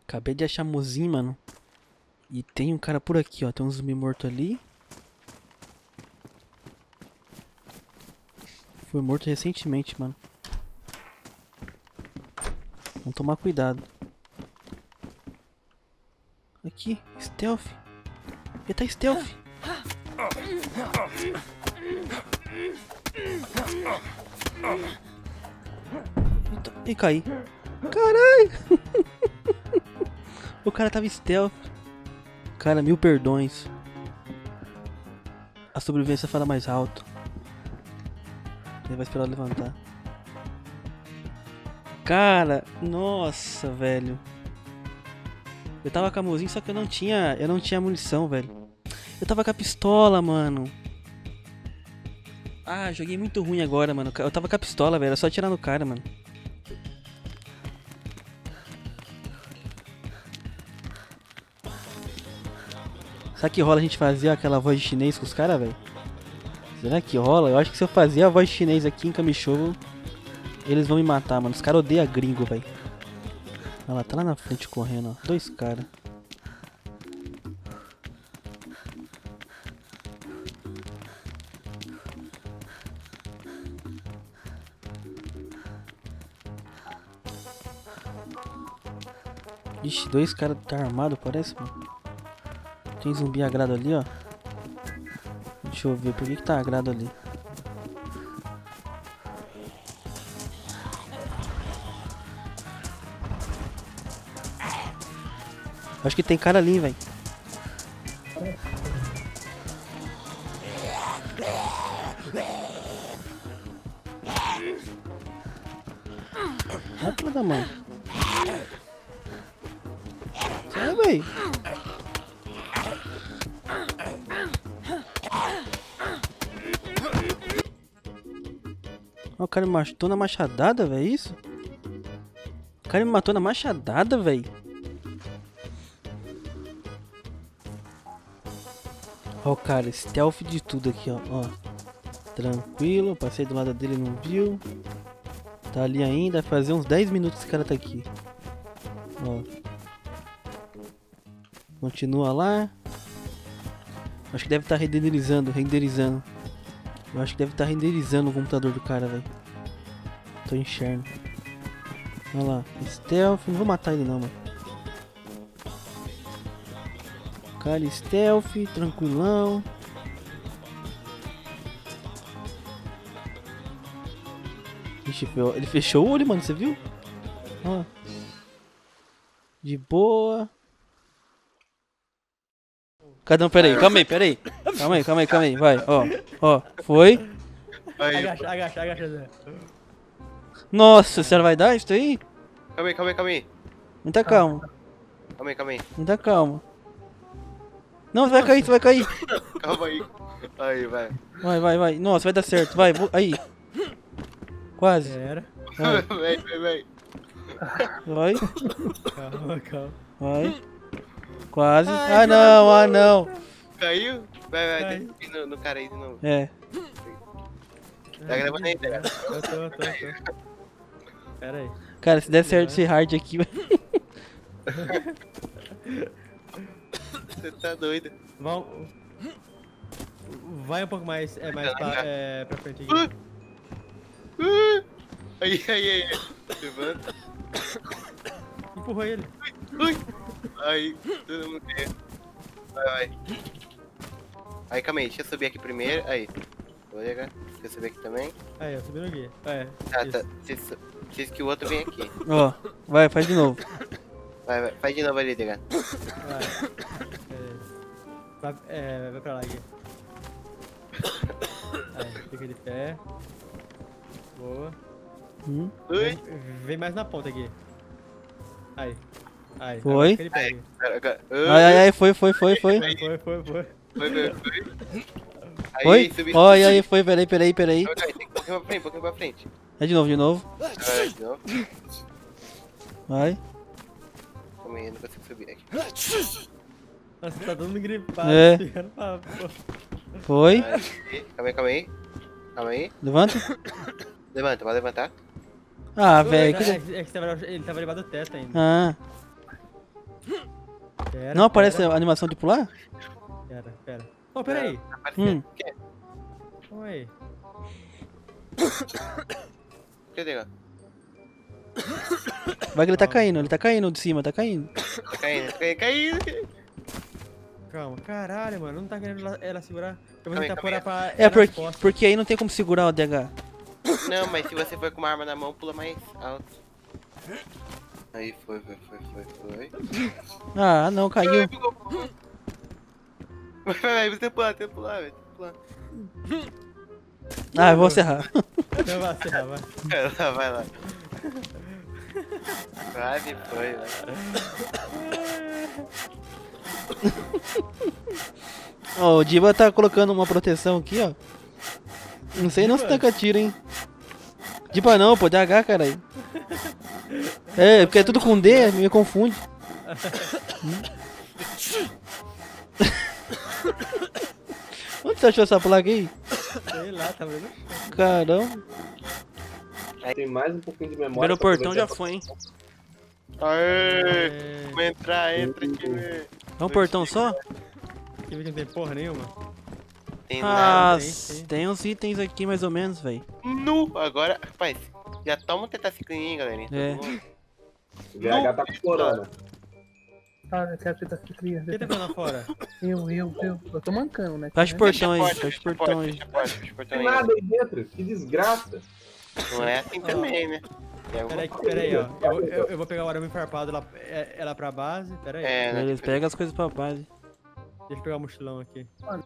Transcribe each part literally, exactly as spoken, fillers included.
Acabei de achar mozinho, mano. E tem um cara por aqui, ó. Tem um zumbi morto ali. Foi morto recentemente, mano. Vamos tomar cuidado. Aqui, stealth. Ele tá stealth. Eita, e caí. Caralho! O cara tava stealth. Cara, mil perdões. A sobrevivência fala mais alto. Ele vai esperar eu levantar. Cara, nossa, velho. Eu tava com a mozinha, só que eu não tinha, eu não tinha munição, velho. Eu tava com a pistola, mano. Ah, joguei muito ruim agora, mano. Eu tava com a pistola, velho. Era só atirar no cara, mano. Será que rola a gente fazer aquela voz de chinês com os caras, velho? Será que rola? Eu acho que se eu fazer a voz de chinês aqui em Kamichou, eles vão me matar, mano. Os caras odeiam gringo, velho. Olha lá, tá lá na frente correndo, ó. Dois caras. Ixi, dois caras tá armado, parece, mano. Tem zumbi agrado ali, ó. Deixa eu ver, por que que tá agrado ali? Acho que tem cara ali, velho. Ah, filha da mãe. Sai, velho. O cara me matou na machadada, velho, isso? O cara me matou na machadada, velho. Ó o cara, stealth de tudo aqui, ó. Ó. Tranquilo, passei do lado dele, não viu. Tá ali ainda, vai fazer uns dez minutos que esse cara tá aqui. Ó. Continua lá. Acho que deve estar tá renderizando, renderizando. Eu acho que deve estar tá renderizando o computador do cara, velho. Tô enxergando. Olha lá, stealth. Não vou matar ele não, mano. Cara, stealth, tranquilão. Ixi, ele fechou o olho, mano, você viu? Ó. De boa. Cada um, peraí, calma aí, peraí. Calma aí, calma aí, calma aí, vai, ó, ó, foi. Agacha, agacha, agacha, Zé. Nossa, você vai dar isso aí? Calma aí, calma aí, calma aí. Muita calma. Calma aí, calma aí. Muita calma. Não, você vai cair, você vai cair. Calma aí. Aí, vai. Vai, vai, vai. Nossa, vai dar certo, vai, aí. Quase. Era. Vai, Vem, vem, vem. vai, Calma, calma. vai. Quase. Ah, não, ah, não. Caiu? Vai, vai, Cai. tem que ir no, no cara aí de novo. É. Tá gravando aí, tá? Eu tô, eu tô, eu tô. Pera aí. Cara, se der certo esse hard aqui, Você tá doido. Vamos. Vai um pouco mais, é, mais pra, é, pra frente aqui. Uh, uh. Aí, aí, aí. Levanta. Empurrou ele. Ui. Aí, todo mundo quer. Vai, vai. Aí, calma aí, deixa eu subir aqui primeiro. Aí. Vou ligar. Deixa eu subir aqui também. Aí, eu subi no guia. É. Tá, isso. tá. Preciso, preciso que o outro venha aqui. ó. Vai, faz de novo. Vai, vai. Faz de novo ali, Degan. Vai. É, vai, é, vai pra lá, guia. Aí, fica de pé. Boa. Hum. Ui. Vem, vem mais na ponta aqui. Aí. Aí. Foi. agora fica de pé aqui. Agora, agora. Ai, ai, ai, foi, foi, foi, foi. Foi, foi, foi, foi. Foi, foi, foi. Aí, Foi? subi. Ó, e aí, foi, peraí, peraí, peraí. Calma aí, tem que um pouquinho pra frente, um pouquinho pra frente. É de novo, de novo. Vai, de novo. Vai. Calma aí, eu não consigo subir aqui. Nossa, tá todo mundo gripado. É. Ficando pra, pô. Foi. Vai, calma aí, calma aí. Calma aí. Levanta. Levanta, vai levantar. Ah, velho. É, Que... é que tava, ele tava debaixo do teto ainda. Ah. Pera, Não aparece pera, a animação de pular? Pera, pera. Oh, pera aí. Tá aparecendo. Hum. O quê? Oi. Cadê, ó? Vai que ele tá caindo, ele tá caindo de cima, tá caindo. Tá caindo, tá caindo, caindo. Calma, caralho, mano. Não tá querendo ela, ela segurar. Eu vou Calma aí, tentar calma pôr aí. ela pra. É ela nas porque, costas. porque aí não tem como segurar o D H. Não, mas se você for com uma arma na mão, pula mais alto. Aí foi, foi, foi, foi, foi. Ah, não, caiu. Vai, vai, vai, você tem que pular, tem que pular, velho. Tem que pular. Ah, eu vou encerrar. Não vai ser, vai. Vai lá, vai lá. Quase foi, velho. Ó, o Diba tá colocando uma proteção aqui, ó. Não sei não se taca tiro, hein. Diba não, pô, D H, caralho. É, porque é tudo com D, me confunde. Onde você achou essa placa aí? Sei lá, tá vendo? Caramba. Tem mais um pouquinho de memória. Primeiro pra portão poder já dar- foi, hein. Aê! É... Vamos entrar, entra aqui, velho. É um portão só? Que vídeo não tem porra nenhuma. Tem nada. Ah, tem, tem. tem uns itens aqui mais ou menos, velho. Nu! Agora, rapaz, já toma um tetaciclininho, galerinha. todo É. mundo. O D H tá explorando. Ah, eu quero tentar se criar. Quem tá vendo lá fora? Eu, eu, eu. Eu tô mancando, né? Fecha o Fecha a portão aí, porta, fecha o fecha a portão porta, aí. fecha a porta, fecha o portão Tem aí. nada aí dentro, que desgraça. Não é assim também, né? Tem alguma Pera aí, coisa. pera aí, ó. Eu, eu, eu vou pegar o arame farpado lá, é, ela pra base. Pera aí. É, né? Beleza, pega as coisas pra base. Deixa eu pegar o mochilão aqui.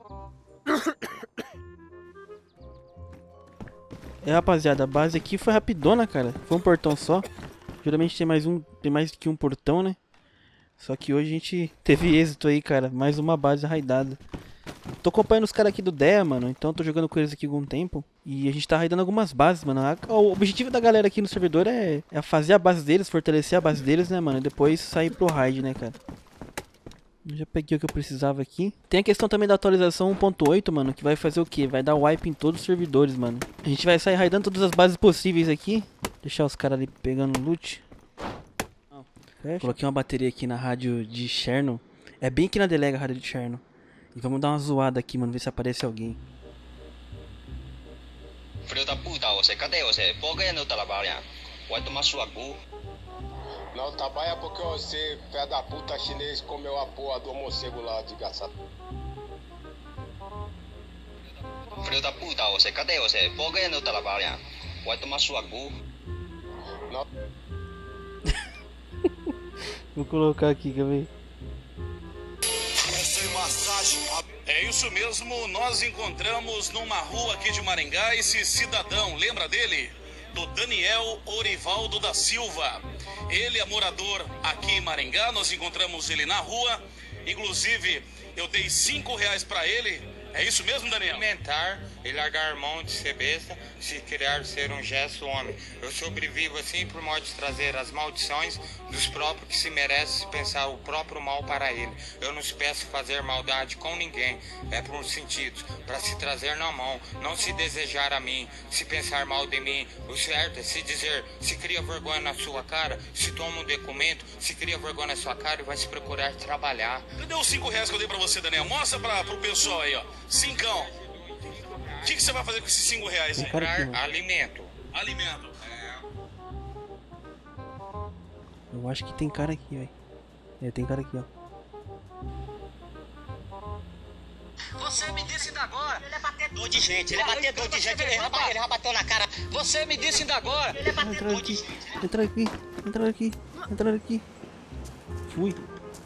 É, rapaziada, a base aqui foi rapidona, cara. Foi um portão só. Geralmente tem mais um, tem mais que um portão, né? Só que hoje a gente teve êxito aí, cara. Mais uma base raidada. Tô acompanhando os caras aqui do D E A, mano. Então tô jogando com eles aqui há algum tempo. E a gente tá raidando algumas bases, mano. A- O objetivo da galera aqui no servidor é, é fazer a base deles, fortalecer a base deles, né, mano? E depois sair pro raid, né, cara? Eu já peguei o que eu precisava aqui. Tem a questão também da atualização um ponto oito, mano, que vai fazer o quê? Vai dar wipe em todos os servidores, mano. A gente vai sair raidando todas as bases possíveis aqui. Deixar os caras ali pegando loot. Fecha. Coloquei uma bateria aqui na rádio de Cherno. É bem aqui na delega a rádio de Cherno. E vamos dar uma zoada aqui, mano, ver se aparece alguém. Filho da puta, você, cadê você? Por que não trabalha? Vai tomar sua cu. Não trabalha porque você, pé da puta chinês, comeu a porra do morcego lá de gaçado. Filho da puta, você, cadê você? Por que não trabalha? Vai tomar sua cu. Vou colocar aqui, quer ver? É isso mesmo, nós encontramos numa rua aqui de Maringá esse cidadão, lembra dele? Do Daniel Orivaldo da Silva. Ele é morador aqui em Maringá, nós encontramos ele na rua, inclusive eu dei cinco reais pra ele. É isso mesmo, Daniel? Alimentar e largar mão de ser besta, se criar ser um gesto homem. Eu sobrevivo assim por modo de trazer as maldições dos próprios que se merecem pensar o próprio mal para ele. Eu não se peço fazer maldade com ninguém, é por um sentido, para se trazer na mão, não se desejar a mim, se pensar mal de mim. O certo é se dizer, se cria vergonha na sua cara, se toma um documento, se cria vergonha na sua cara e vai se procurar trabalhar. Cadê os cinco reais que eu dei pra você, Daniel? Mostra pra, pro pessoal aí, ó. Cincão. O que, que você vai fazer com esses cinco reais aí? Cara aqui, Comprar mano. alimento. Alimento. Eu acho que tem cara aqui, velho. É, tem cara aqui, ó. Você me disse ainda agora. Ele é batedor de gente, ele é batedor de gente. Ele já, ele já bateu na cara. Você me disse ainda agora. Ele é Entraram batedor de aqui, gente. entraram aqui, entraram aqui, entraram aqui. Fui.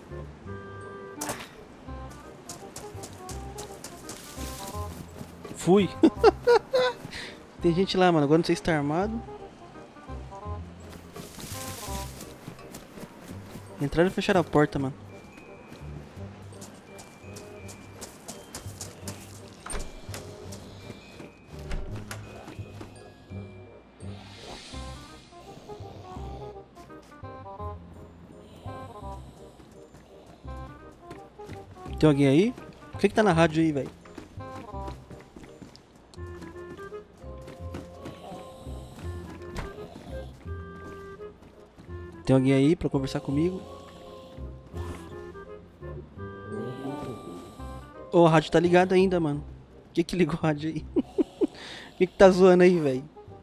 Fui. Tem gente lá, mano. Agora não sei se tá armado. Entraram e fecharam a porta, mano. Tem alguém aí? O que que tá na rádio aí, velho? Tem alguém aí pra conversar comigo? Ô, o rádio tá ligado ainda, mano. O que que ligou o rádio aí? O que que tá zoando aí, velho?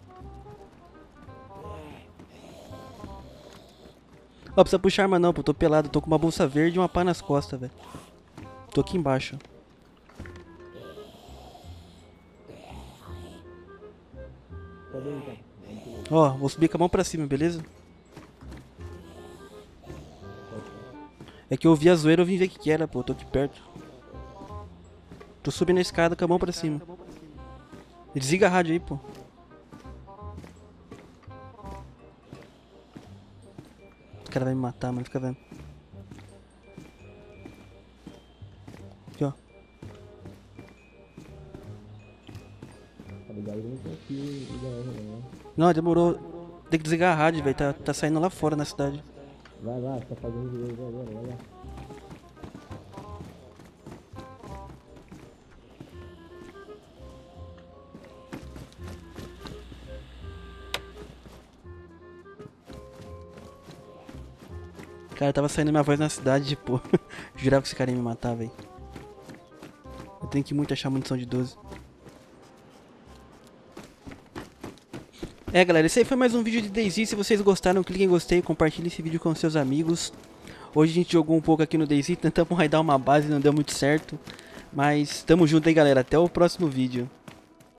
Ó, precisa puxar arma não, pô. Tô pelado. Tô com uma bolsa verde e uma pá nas costas, velho. Tô aqui embaixo. Ó, vou subir com a mão pra cima, beleza? É que eu vi a zoeira, eu vim ver o que que era, pô. Tô aqui perto. Tô subindo a escada com a mão pra cima. Desliga a rádio aí, pô. O cara vai me matar, mano. Fica vendo. Aqui, ó. Não, demorou. Tem que desligar a rádio, velho. Tá, tá saindo lá fora na cidade. Vai lá, tá fazendo direito agora, vai lá. Cara, tava saindo minha voz na cidade, pô. Jurava que esse cara ia me matar, velho. Eu tenho que muito achar munição de doze. É, galera, esse aí foi mais um vídeo de DayZ. Se vocês gostaram, cliquem em gostei, compartilhem esse vídeo com seus amigos. Hoje a gente jogou um pouco aqui no DayZ, tentamos raidar uma base, não deu muito certo. Mas tamo junto aí, galera. Até o próximo vídeo.